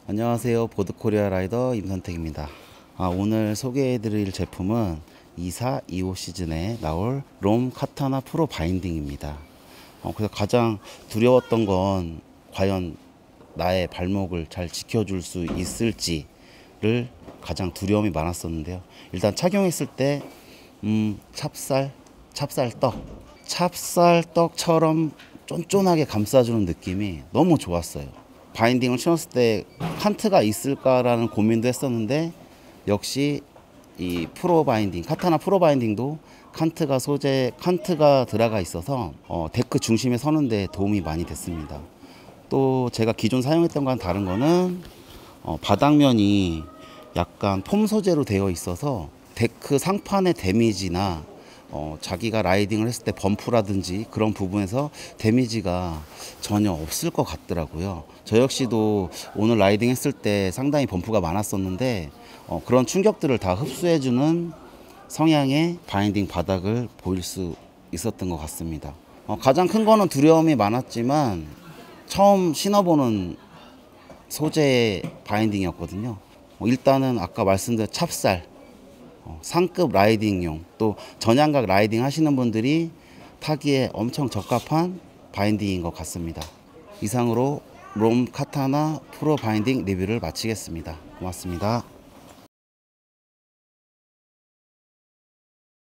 안녕하세요. 보드코리아 라이더 임선택입니다. 오늘 소개해드릴 제품은 24, 25 시즌에 나올 롬 카타나 프로 바인딩입니다. 그래서 가장 두려웠던 건 과연 나의 발목을 잘 지켜줄 수 있을지를 가장 두려움이 많았었는데요. 일단 착용했을 때 찹쌀떡처럼 쫀쫀하게 감싸주는 느낌이 너무 좋았어요. 바인딩을 신었을 때 칸트가 있을까라는 고민도 했었는데, 역시 이 프로 바인딩, 카타나 프로 바인딩도 칸트가 들어가 있어서 데크 중심에 서는데 도움이 많이 됐습니다. 또 제가 기존 사용했던 거랑 다른 거는 바닥면이 약간 폼 소재로 되어 있어서 데크 상판의 데미지나 자기가 라이딩을 했을 때 범프라든지 그런 부분에서 데미지가 전혀 없을 것 같더라고요. 저 역시도 오늘 라이딩 했을 때 상당히 범프가 많았었는데 그런 충격들을 다 흡수해주는 성향의 바인딩 바닥을 보일 수 있었던 것 같습니다. 가장 큰 거는 두려움이 많았지만 처음 신어보는 소재의 바인딩이었거든요. 일단은 아까 말씀드린 찹쌀, 상급 라이딩용, 또 전향각 라이딩 하시는 분들이 타기에 엄청 적합한 바인딩인 것 같습니다. 이상으로 롬 카타나 프로 바인딩 리뷰를 마치겠습니다. 고맙습니다.